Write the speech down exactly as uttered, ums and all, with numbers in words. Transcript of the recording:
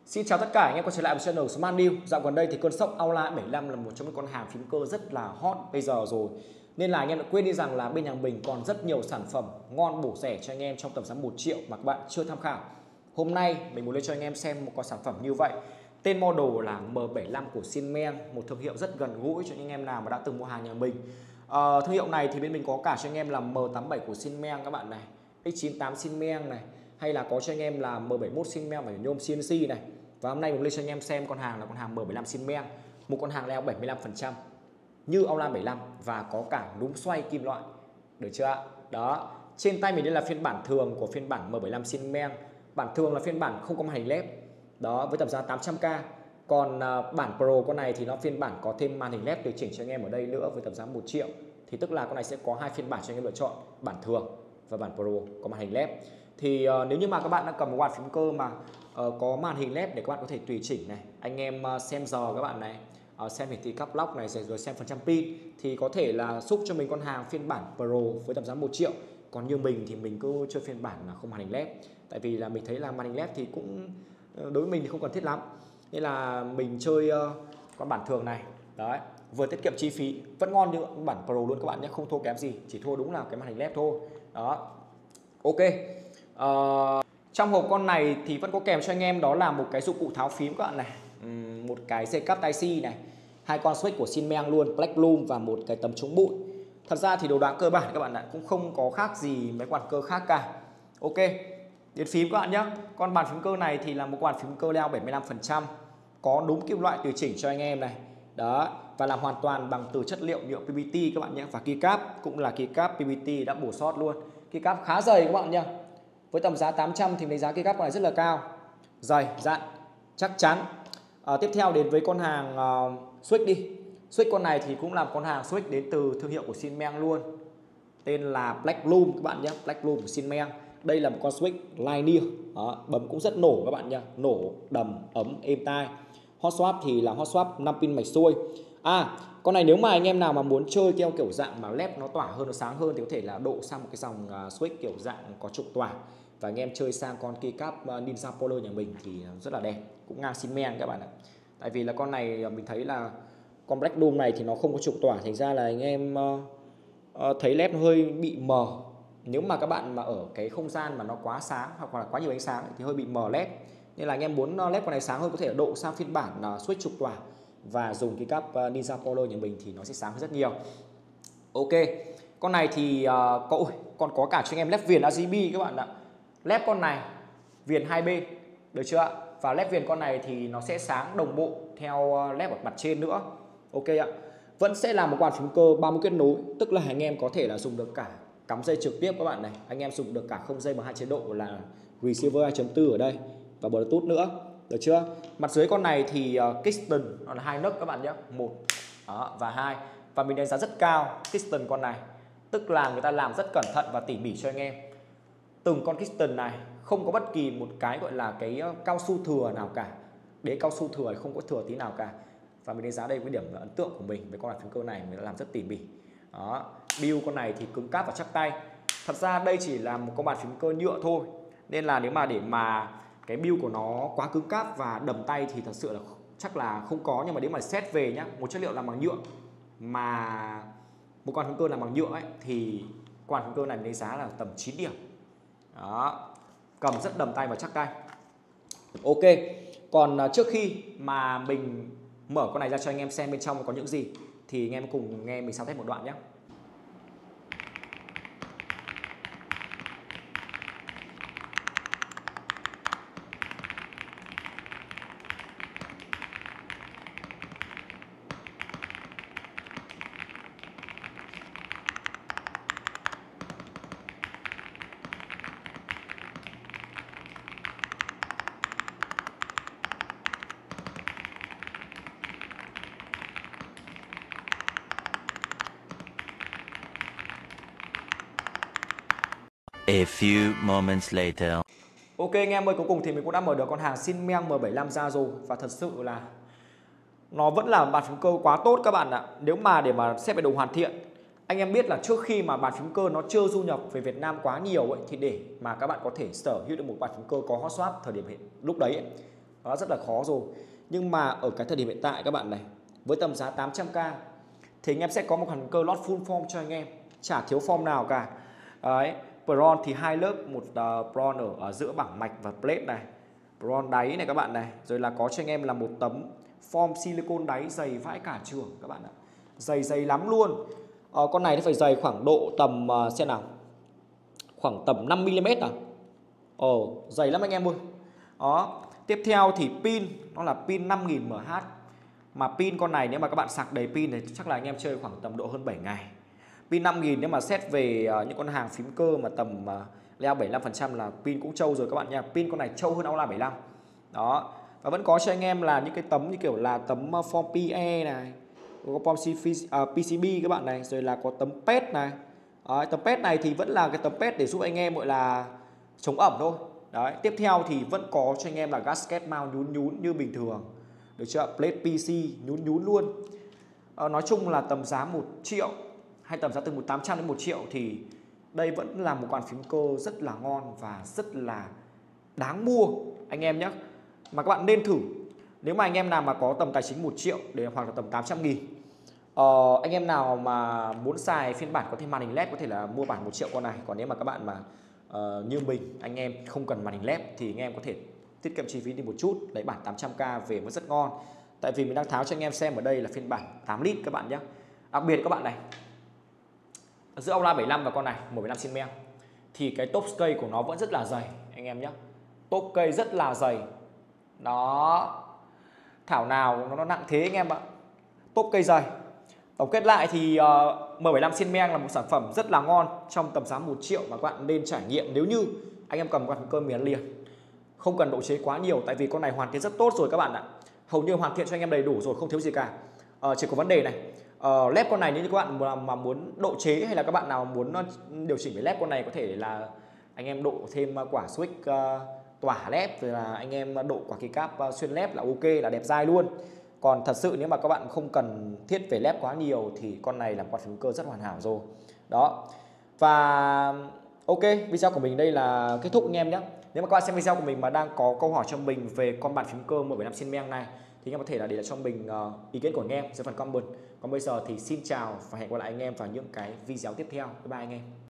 Xin chào tất cả anh em quay trở lại với channel Smart News. Dạo gần đây thì cơn sốc Aula bảy mươi lăm là một trong những con hàng phím cơ rất là hot bây giờ rồi. Nên là anh em đã quên đi rằng là bên nhà mình còn rất nhiều sản phẩm ngon bổ rẻ cho anh em trong tầm giá một triệu mà các bạn chưa tham khảo. Hôm nay mình muốn lên cho anh em xem một con sản phẩm như vậy. Tên model là M bảy mươi lăm của Xiamen, một thương hiệu rất gần gũi cho những em nào mà đã từng mua hàng nhà mình. À, thương hiệu này thì bên mình có cả cho anh em là M tám mươi bảy của Xiamen các bạn này, X chín mươi tám Xiamen này, hay là có cho anh em là M bảy mươi mốt Xiamen và nhôm xê en xê này. Và hôm nay mình lên cho anh em xem con hàng là con hàng M bảy mươi lăm Xiamen, một con hàng leo bảy mươi lăm phần trăm như Aula bảy mươi lăm và có cả núm xoay kim loại, được chưa ạ? Đó, trên tay mình đây là phiên bản thường của phiên bản M bảy mươi lăm Xiamen. Bản thường là phiên bản không có màn hình led, đó, với tầm giá tám trăm k. Còn uh, bản Pro con này thì nó phiên bản có thêm màn hình led điều chỉnh cho anh em ở đây nữa với tầm giá một triệu. Thì tức là con này sẽ có hai phiên bản cho anh em lựa chọn, bản thường và bản Pro có màn hình led. Thì uh, nếu như mà các bạn đã cầm một quạt phím cơ mà uh, có màn hình led để các bạn có thể tùy chỉnh này, anh em uh, xem giờ các bạn này, uh, xem hiển thị cap lock này, rồi xem phần trăm pin, thì có thể là xúc cho mình con hàng phiên bản Pro với tầm giá một triệu. Còn như mình thì mình cứ chơi phiên bản là không màn hình led, tại vì là mình thấy là màn hình led thì cũng đối với mình thì không cần thiết lắm, nên là mình chơi uh, con bản thường này. Đấy, vừa tiết kiệm chi phí, vẫn ngon như bản Pro luôn các bạn nhé, không thua kém gì, chỉ thua đúng là cái màn hình led thôi. Đó, ok. Uh, trong hộp con này thì vẫn có kèm cho anh em đó là một cái dụng cụ tháo phím các bạn này, uhm, một cái dây cáp tai C này, hai con switch của Xiamen luôn, Black Bloom và một cái tấm chống bụi. Thật ra thì đồ đạc cơ bản các bạn ạ, cũng không có khác gì mấy quạt cơ khác cả. Ok, đến phím các bạn nhé. Con bàn phím cơ này thì là một quạt phím cơ leo bảy mươi lăm phần trăm, có đúng kim loại tùy chỉnh cho anh em này. Đó, và làm hoàn toàn bằng từ chất liệu nhựa pê pê tê các bạn nhé. Và keycap cũng là keycap pê pê tê đã bổ sót luôn. Keycap khá dày các bạn nhé. Với tầm giá tám trăm thì đánh giá keycap con này rất là cao, dày, dặn, chắc chắn. À, tiếp theo đến với con hàng uh, switch đi. Switch con này thì cũng là con hàng switch đến từ thương hiệu của Xiamen luôn, tên là Black Bloom các bạn nhé, Black Bloom của Xiamen. Đây là một con switch linear, đó, bấm cũng rất nổ các bạn nhé, nổ, đầm, ấm, êm tai. Hot swap thì là hot swap năm pin mạch xuôi. À, con này nếu mà anh em nào mà muốn chơi theo kiểu dạng mà led nó tỏa hơn, nó sáng hơn thì có thể là độ sang một cái dòng uh, switch kiểu dạng có trục tỏa, và anh em chơi sang con keycap uh, Ninja Polar nhà mình thì rất là đẹp, cũng ngang Xiamen các bạn ạ. Tại vì là con này mình thấy là con Black Bloom này thì nó không có trục tỏa, thành ra là anh em uh, uh, thấy led nó hơi bị mờ. Nếu mà các bạn mà ở cái không gian mà nó quá sáng hoặc là quá nhiều ánh sáng thì hơi bị mờ led. Nên là anh em muốn led con này sáng hơn có thể độ sang phiên bản uh, switch trục tỏa và dùng cái cáp uh, Ninja Polar nhà mình thì nó sẽ sáng hơn rất nhiều. Ok, con này thì uh, có ôi, còn có cả cho anh em led viền rờ giê bê các bạn ạ. Led con này viền hai bên, được chưa ạ? Và led viền con này thì nó sẽ sáng đồng bộ theo led ở mặt trên nữa. Ok ạ. Vẫn sẽ là một quạt phím cơ ba mươi kết nối, tức là anh em có thể là dùng được cả cắm dây trực tiếp các bạn này, anh em dùng được cả không dây bằng hai chế độ là receiver hai chấm bốn ở đây và Bluetooth nữa, được chưa? Mặt dưới con này thì uh, Kingston nó là hai nấc các bạn nhé, một đó, và hai, và mình đánh giá rất cao Kingston con này, tức là người ta làm rất cẩn thận và tỉ mỉ cho anh em. Từng con Kingston này không có bất kỳ một cái gọi là cái cao su thừa nào cả, đế cao su thừa không có thừa tí nào cả, và mình đánh giá đây với điểm ấn tượng của mình với con phím cơ này, mình đã làm rất tỉ mỉ. Đó, build con này thì cứng cáp và chắc tay. Thật ra đây chỉ là một con bàn phím cơ nhựa thôi, nên là nếu mà để mà cái build của nó quá cứng cáp và đầm tay thì thật sự là chắc là không có. Nhưng mà nếu mà xét về nhá, một chất liệu làm bằng nhựa mà một con phím cơ làm bằng nhựa ấy, thì con phím cơ này mình đánh giá là tầm chín điểm. Đó, cầm rất đầm tay và chắc tay. Ok, còn trước khi mà mình mở con này ra cho anh em xem bên trong có những gì thì anh em cùng nghe mình sao test một đoạn nhé. A few moments later. Ok anh em ơi, cuối cùng thì mình cũng đã mở được con hàng Xiamen M bảy mươi lăm ra rồi, và thật sự là nó vẫn là bàn phím cơ quá tốt các bạn ạ. Nếu mà để mà xét về độ hoàn thiện, anh em biết là trước khi mà bàn phím cơ nó chưa du nhập về Việt Nam quá nhiều ấy, thì để mà các bạn có thể sở hữu được một bàn phím cơ có hot swap thời điểm hiện lúc đấy ấy, Đó, rất là khó rồi. Nhưng mà ở cái thời điểm hiện tại các bạn này, với tầm giá tám trăm k thì anh em sẽ có một hẳn cơ lót full form cho anh em, chả thiếu form nào cả. Đấy, bronze thì hai lớp, một uh, bronze ở, ở giữa bảng mạch và plate này, bronze đáy này các bạn này, rồi là có cho anh em là một tấm form silicone đáy dày vãi cả trường các bạn ạ, dày dày lắm luôn. Ờ, con này nó phải dày khoảng độ tầm uh, xem nào, khoảng tầm năm mi li mét à. Ồ, dày lắm anh em ơi. Đó, tiếp theo thì pin, nó là pin năm nghìn mAh. Mà pin con này nếu mà các bạn sạc đầy pin thì chắc là anh em chơi khoảng tầm độ hơn bảy ngày. Pin năm nghìn nếu mà xét về uh, những con hàng phím cơ mà tầm uh, leo bảy mươi lăm phần trăm là pin cũng trâu rồi các bạn nha. Pin con này trâu hơn Aula bảy mươi lăm. Đó. Và vẫn có cho anh em là những cái tấm như kiểu là tấm uh, form pê e này, có form uh, pê xê bê các bạn này, rồi là có tấm pét này. Đấy, tấm pét này thì vẫn là cái tấm pét để giúp anh em gọi là chống ẩm thôi. Đấy, tiếp theo thì vẫn có cho anh em là gasket mount nhún nhún như bình thường. Được chưa? Plate pê xê nhún nhún luôn. Ờ, nói chung là tầm giá một triệu hay tầm giá từ một tám trăm đến một triệu thì đây vẫn là một con phím cơ rất là ngon và rất là đáng mua anh em nhé. Mà các bạn nên thử. Nếu mà anh em nào mà có tầm tài chính một triệu để hoặc là tầm tám trăm nghìn, ờ, anh em nào mà muốn xài phiên bản có thêm màn hình led có thể là mua bản một triệu con này. Còn nếu mà các bạn mà uh, như mình, anh em không cần màn hình led thì anh em có thể tiết kiệm chi phí đi một chút, lấy bản tám trăm k về mới rất ngon. Tại vì mình đang tháo cho anh em xem ở đây là phiên bản tám lít các bạn nhé. Đặc biệt các bạn này, giữa Aula bảy mươi lăm và con này một phẩy năm xi men thì cái top cây của nó vẫn rất là dày anh em nhé. Top cây rất là dày. Đó, thảo nào nó, nó nặng thế anh em ạ. Top cây dày. Tổng kết lại thì uh, M bảy mươi lăm Cinebench là một sản phẩm rất là ngon trong tầm giá một triệu mà các bạn nên trải nghiệm nếu như anh em cầm con cơ miền liền. Không cần độ chế quá nhiều tại vì con này hoàn thiện rất tốt rồi các bạn ạ. Hầu như hoàn thiện cho anh em đầy đủ rồi, không thiếu gì cả. Uh, chỉ có vấn đề này, uh, led con này nếu như các bạn mà, mà muốn độ chế hay là các bạn nào muốn điều chỉnh về led con này có thể là anh em độ thêm quả switch uh, tỏa led, rồi là anh em độ quả keycap uh, xuyên led là ok, là đẹp dai luôn. Còn thật sự nếu mà các bạn không cần thiết về led quá nhiều thì con này là con phím cơ rất hoàn hảo rồi. Đó. Và ok, video của mình đây là kết thúc anh em nhé. Nếu mà các bạn xem video của mình mà đang có câu hỏi cho mình về con bàn phím cơ M bảy mươi lăm Cinebench này thì anh em có thể là để lại cho mình uh, ý kiến của anh em dưới phần comment. Còn bây giờ thì xin chào và hẹn gặp lại anh em vào những cái video tiếp theo. Bye bye anh em.